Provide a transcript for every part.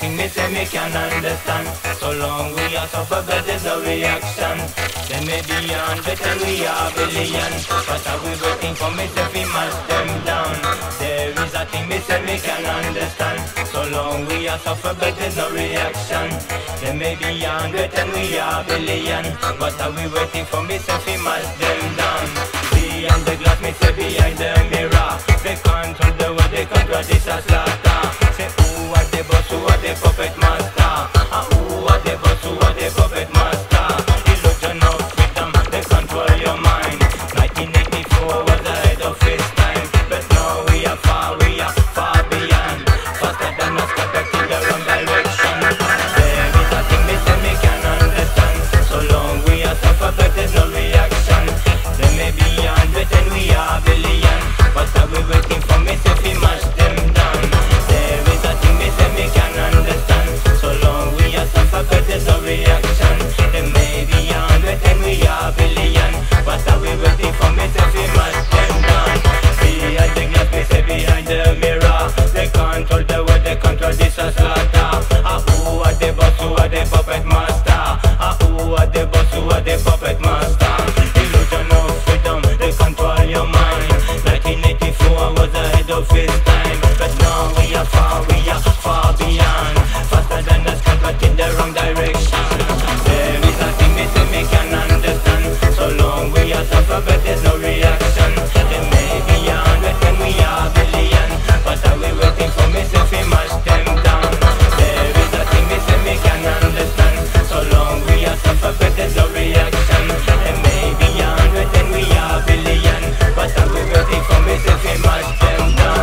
thing me say me can understand. So long we are suffer, but there's no reaction. They may be 100 and we are billion, but are we waiting for me say we must them down? There is a thing me say me can understand. So long we are suffer, but there's no reaction. They may be 100 and we are billion, but are we waiting for me say we must them down? Behind the glass, me say behind the mirror, they control the world, they control this a slaughter. Say who are the boss, who are the puppet master? Who are the boss, who are the puppet master? Illusion of freedom, they control your mind. 1984 was ahead of its time, but now we are far beyond. Faster than us, cut back in the wrong direction. There is a thing me say me can understand. So long we are suffer, but there's no reaction. There may be 100 and we are billion, but are we waiting for me say we mash them down? There is a thing me say me can understand. So long we are suffer, but there's no reaction. There may be 100 and we are billion, but are we waiting for me say we mash them down? Behind the glass, me say behind the mirror, they control the world, they control this a slaughter. Who are the boss, who are the puppet master? Who are the boss, who are the puppet master? Illusion of freedom, they control your mind. 1984 was ahead of its time, but now we are far beyond. Faster than us, but in the wrong direction. There is a thing me say me can understand. So long we are suffer, but there's no reaction. There may be 100 and we are billion, but are we waiting for me say we mash them down? There is a thing me say me can understand. So long we are suffer, but there's no reaction. There may be 100 and we are billion, but are we waiting for me say we mash them down?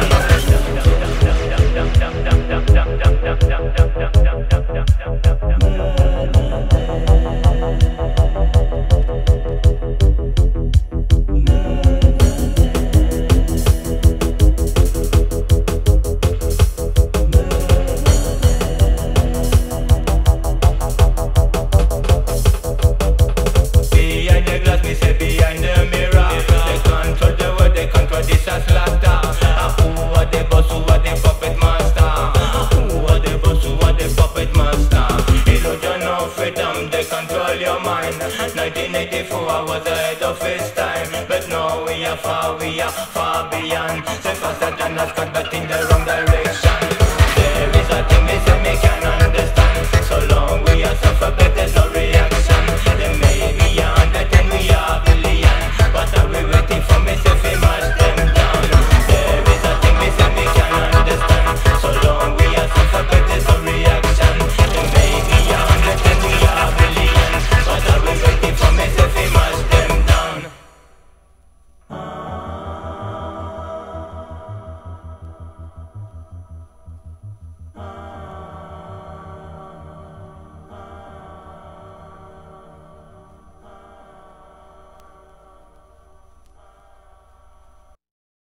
Behind the glass, me say behind the mirror, they control the world, they control this a slaughter. Who are the boss, who are the puppet master? Who are the boss, who are the puppet master? Illusion of freedom, they control your mind. 1984 was ahead of its time, but now we are far beyond. Say faster than us, cut but in the wrong direction.